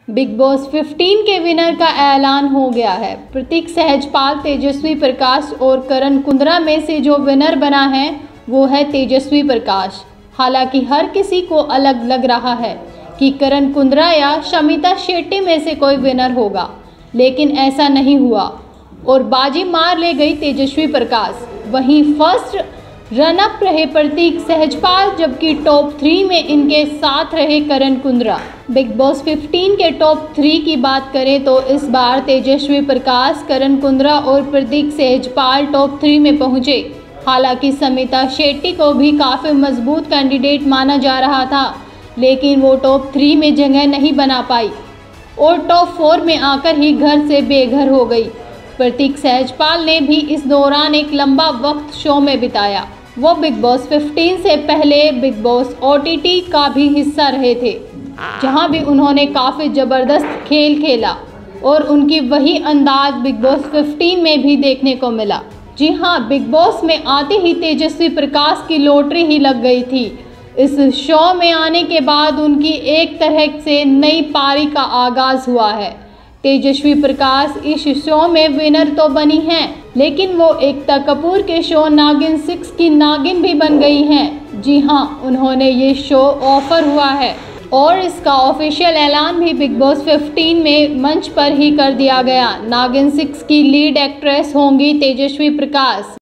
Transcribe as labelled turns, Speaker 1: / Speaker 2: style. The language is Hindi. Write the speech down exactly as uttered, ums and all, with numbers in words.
Speaker 1: बिग बॉस पंद्रह के विनर का ऐलान हो गया है। प्रतीक सहजपाल, तेजस्वी प्रकाश और करण कुंद्रा में से जो विनर बना है वो है तेजस्वी प्रकाश। हालांकि हर किसी को अलग लग रहा है कि करण कुंद्रा या शमिता शेट्टी में से कोई विनर होगा, लेकिन ऐसा नहीं हुआ और बाजी मार ले गई तेजस्वी प्रकाश। वहीं फर्स्ट रनअप रहे प्रतीक सहजपाल, जबकि टॉप थ्री में इनके साथ रहे करण कुंद्रा। बिग बॉस पंद्रह के टॉप थ्री की बात करें तो इस बार तेजस्वी प्रकाश, करण कुंद्रा और प्रतीक सहजपाल टॉप थ्री में पहुंचे। हालांकि शमिता शेट्टी को भी काफ़ी मजबूत कैंडिडेट माना जा रहा था, लेकिन वो टॉप थ्री में जगह नहीं बना पाई और टॉप फोर में आकर ही घर से बेघर हो गई। प्रतीक सहजपाल ने भी इस दौरान एक लंबा वक्त शो में बिताया। वो बिग बॉस पंद्रह से पहले Bigg Boss O T T का भी हिस्सा रहे थे, जहां भी उन्होंने काफ़ी ज़बरदस्त खेल खेला और उनकी वही अंदाज बिग बॉस पंद्रह में भी देखने को मिला। जी हां, बिग बॉस में आते ही तेजस्वी प्रकाश की लॉटरी ही लग गई थी। इस शो में आने के बाद उनकी एक तरह से नई पारी का आगाज़ हुआ है। तेजस्वी प्रकाश इस शो में विनर तो बनी हैं, लेकिन वो एकता कपूर के शो नागिन सिक्स की नागिन भी बन गई हैं। जी हां, उन्होंने ये शो ऑफर हुआ है और इसका ऑफिशियल ऐलान भी बिग बॉस पंद्रह में मंच पर ही कर दिया गया। नागिन सिक्स की लीड एक्ट्रेस होंगी तेजस्वी प्रकाश।